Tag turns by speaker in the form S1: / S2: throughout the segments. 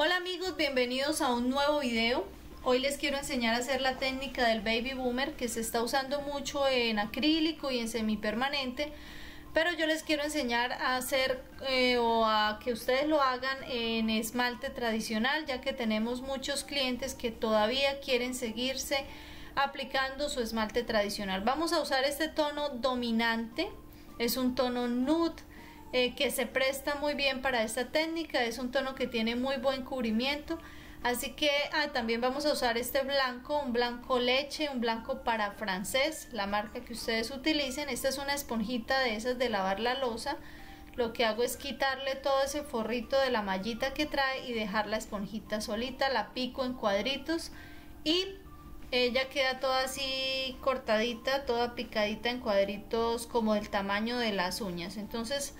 S1: Hola amigos, bienvenidos a un nuevo video. Hoy les quiero enseñar a hacer la técnica del baby boomer, que se está usando mucho en acrílico y en semipermanente, pero yo les quiero enseñar a hacer o a que ustedes lo hagan en esmalte tradicional, ya que tenemos muchos clientes que todavía quieren seguirse aplicando su esmalte tradicional. Vamos a usar este tono dominante, es un tono nude que se presta muy bien para esta técnica, es un tono que tiene muy buen cubrimiento. Así que también vamos a usar este blanco, un blanco leche, un blanco para francés, la marca que ustedes utilicen. Esta es una esponjita de esas de lavar la loza. Lo que hago es quitarle todo ese forrito de la mallita que trae y dejar la esponjita solita. La pico en cuadritos y ella queda toda así cortadita, toda picadita en cuadritos como del tamaño de las uñas. Entonces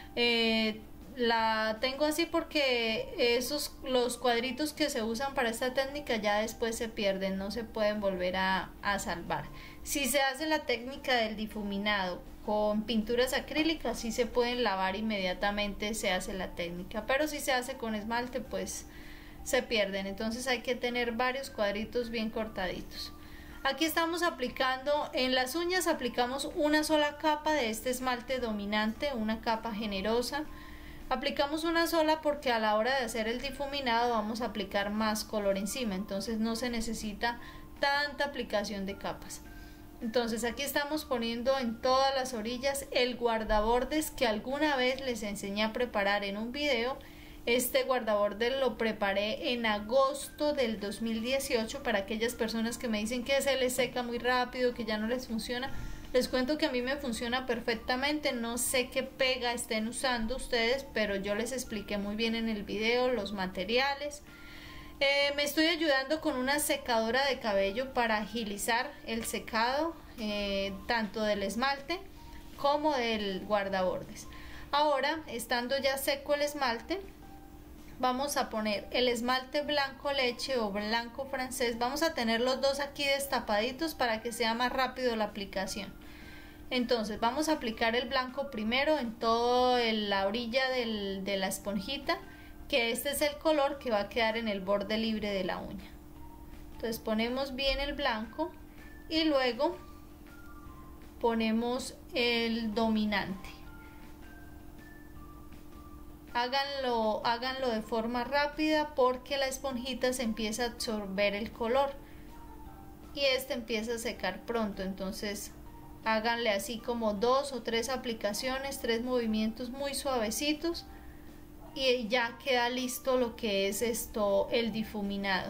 S1: la tengo así porque los cuadritos que se usan para esta técnica ya después se pierden, no se pueden volver a salvar. Si se hace la técnica del difuminado con pinturas acrílicas, sí se pueden lavar inmediatamente, se hace la técnica, pero si se hace con esmalte pues se pierden. Entonces hay que tener varios cuadritos bien cortaditos. Aquí estamos aplicando, en las uñas aplicamos una sola capa de este esmalte dominante, una capa generosa. Aplicamos una sola porque a la hora de hacer el difuminado vamos a aplicar más color encima, entonces no se necesita tanta aplicación de capas. Entonces aquí estamos poniendo en todas las orillas el guardabordes que alguna vez les enseñé a preparar en un video. Este guardabordes lo preparé en agosto del 2018 para aquellas personas que me dicen que se les seca muy rápido, que ya no les funciona. Les cuento que a mí me funciona perfectamente, no sé qué pega estén usando ustedes, pero yo les expliqué muy bien en el video los materiales. Me estoy ayudando con una secadora de cabello para agilizar el secado tanto del esmalte como del guardabordes. Ahora, estando ya seco el esmalte, vamos a poner el esmalte blanco leche o blanco francés. Vamos a tener los dos aquí destapaditos para que sea más rápido la aplicación. Entonces vamos a aplicar el blanco primero en toda la orilla de la esponjita, que este es el color que va a quedar en el borde libre de la uña. Entonces ponemos bien el blanco y luego ponemos el dominante. Háganlo de forma rápida porque la esponjita se empieza a absorber el color y este empieza a secar pronto. Entonces háganle así como 2 o 3 aplicaciones, 3 movimientos muy suavecitos y ya queda listo lo que es el difuminado.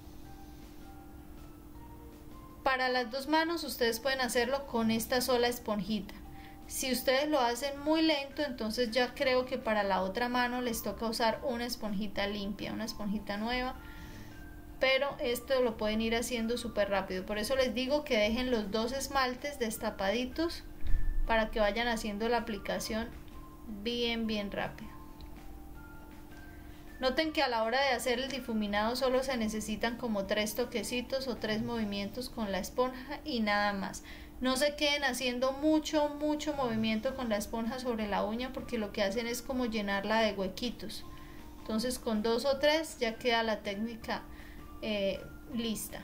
S1: Para las dos manos ustedes pueden hacerlo con esta sola esponjita. Si ustedes lo hacen muy lento, entonces ya creo que para la otra mano les toca usar una esponjita limpia, una esponjita nueva, pero esto lo pueden ir haciendo súper rápido. Por eso les digo que dejen los dos esmaltes destapaditos para que vayan haciendo la aplicación bien rápido. Noten que a la hora de hacer el difuminado solo se necesitan como 3 toquecitos o 3 movimientos con la esponja y nada más. No se queden haciendo mucho movimiento con la esponja sobre la uña porque lo que hacen es como llenarla de huequitos. Entonces con 2 o 3 ya queda la técnica lista.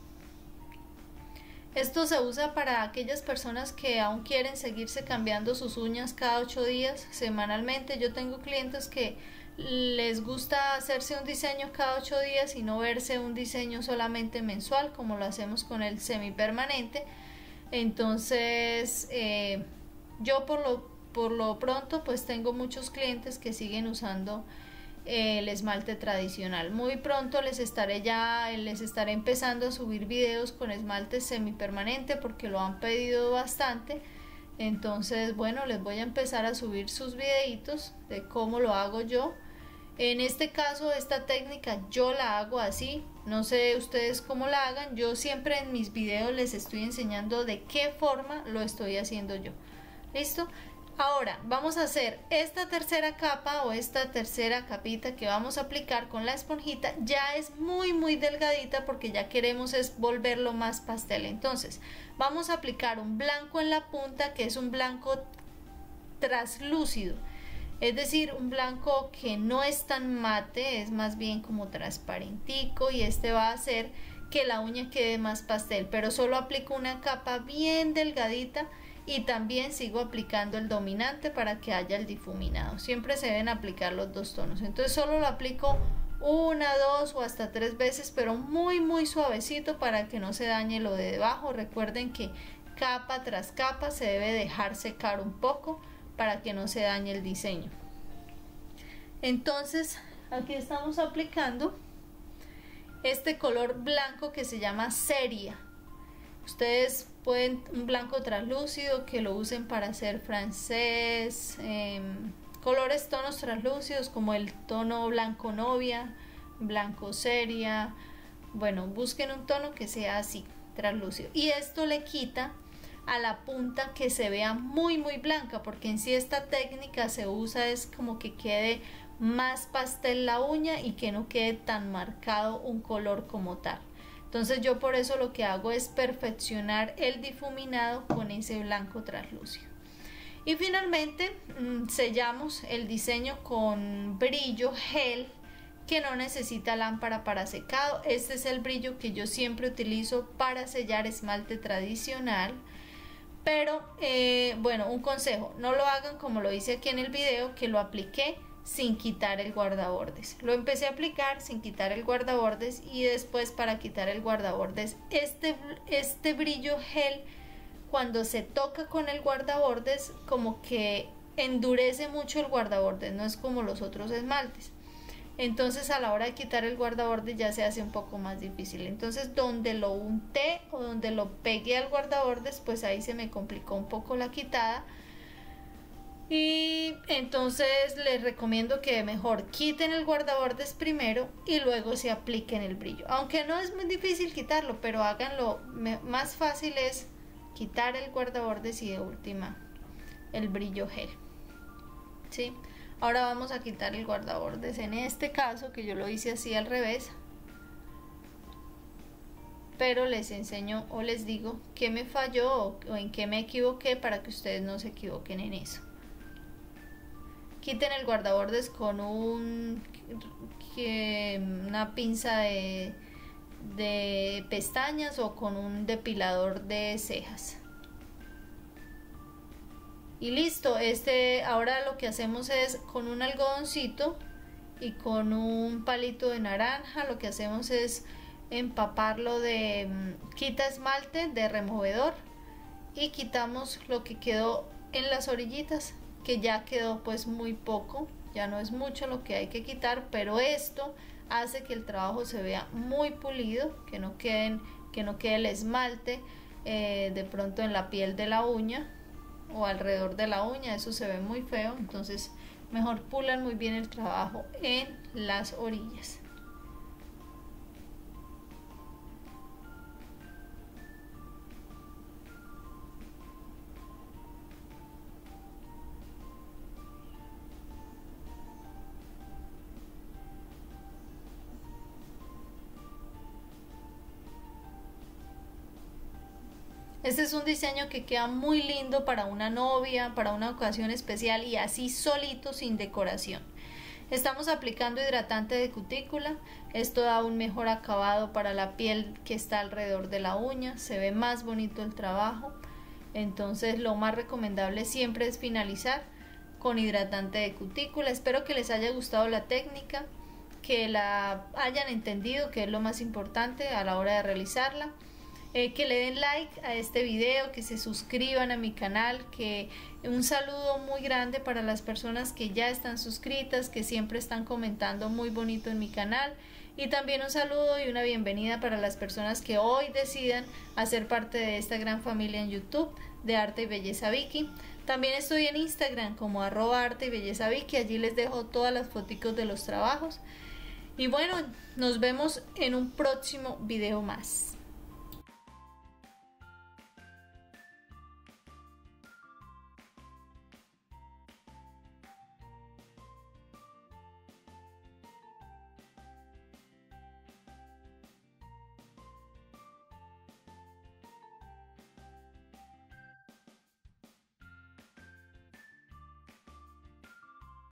S1: Esto se usa para aquellas personas que aún quieren seguirse cambiando sus uñas cada 8 días semanalmente. Yo tengo clientes que les gusta hacerse un diseño cada 8 días y no verse un diseño solamente mensual como lo hacemos con el semipermanente. Entonces yo por lo pronto pues tengo muchos clientes que siguen usando el esmalte tradicional. Muy pronto les estaré empezando a subir videos con esmalte semipermanente porque lo han pedido bastante. Entonces bueno, les voy a empezar a subir sus videitos de cómo lo hago yo. En este caso esta técnica yo la hago así, no sé ustedes cómo la hagan. Yo siempre en mis videos les estoy enseñando de qué forma lo estoy haciendo yo. ¿Listo? Ahora vamos a hacer esta tercera capa o esta tercera capita que vamos a aplicar con la esponjita. Ya es muy delgadita porque ya queremos es volverlo más pastel. Entonces vamos a aplicar un blanco en la punta, que es un blanco traslúcido. Es decir, un blanco que no es tan mate, es más bien como transparentico, y este va a hacer que la uña quede más pastel, pero solo aplico una capa bien delgadita y también sigo aplicando el dominante para que haya el difuminado. Siempre se deben aplicar los dos tonos, entonces solo lo aplico una, dos o hasta 3 veces, pero muy suavecito para que no se dañe lo de debajo. Recuerden que capa tras capa se debe dejar secar un poco para que no se dañe el diseño. Entonces aquí estamos aplicando este color blanco que se llama Seria. Ustedes pueden un blanco translúcido que lo usen para hacer francés, colores, tonos translúcidos como el tono blanco novia, blanco seria. Bueno, busquen un tono que sea así, translúcido, y esto le quita a la punta que se vea muy blanca, porque en sí esta técnica se usa es como que quede más pastel la uña y que no quede tan marcado un color como tal. Entonces yo por eso lo que hago es perfeccionar el difuminado con ese blanco translúcido. Y finalmente sellamos el diseño con brillo gel que no necesita lámpara para secado. Este es el brillo que yo siempre utilizo para sellar esmalte tradicional. Pero bueno, un consejo, no lo hagan como lo hice aquí en el video, que lo apliqué sin quitar el guardabordes. Lo empecé a aplicar sin quitar el guardabordes, y después, para quitar el guardabordes, este brillo gel, cuando se toca con el guardabordes, como que endurece mucho el guardabordes, no es como los otros esmaltes. Entonces a la hora de quitar el guardabordes ya se hace un poco más difícil. Entonces donde lo unté o donde lo pegué al guardabordes, pues ahí se me complicó un poco la quitada. Y entonces les recomiendo que mejor quiten el guardabordes primero y luego se apliquen el brillo. Aunque no es muy difícil quitarlo, pero háganlo, más fácil es quitar el guardabordes y de última el brillo gel. ¿Sí? Ahora vamos a quitar el guardabordes en este caso, que yo lo hice así al revés, pero les enseño o les digo qué me falló o en qué me equivoqué para que ustedes no se equivoquen en eso. Quiten el guardabordes con una pinza de pestañas o con un depilador de cejas. Y listo, ahora lo que hacemos es con un algodoncito y con un palito de naranja, lo que hacemos es empaparlo de quita esmalte de removedor y quitamos lo que quedó en las orillitas, que ya quedó pues muy poco, ya no es mucho lo que hay que quitar, pero esto hace que el trabajo se vea muy pulido, que no quede el esmalte de pronto en la piel de la uña o alrededor de la uña, eso se ve muy feo. Entonces mejor pulan muy bien el trabajo en las orillas. Este es un diseño que queda muy lindo para una novia, para una ocasión especial, y así solito, sin decoración. Estamos aplicando hidratante de cutícula. Esto da un mejor acabado para la piel que está alrededor de la uña, se ve más bonito el trabajo. Entonces lo más recomendable siempre es finalizar con hidratante de cutícula. Espero que les haya gustado la técnica, que la hayan entendido, que es lo más importante a la hora de realizarla. Que le den like a este video, que se suscriban a mi canal, que un saludo muy grande para las personas que ya están suscritas, que siempre están comentando muy bonito en mi canal, y también un saludo y una bienvenida para las personas que hoy decidan hacer parte de esta gran familia en YouTube de Arte y Belleza Vicky. También estoy en Instagram como @arte y belleza Vicky, allí les dejo todas las fotos de los trabajos. Y bueno, nos vemos en un próximo video más.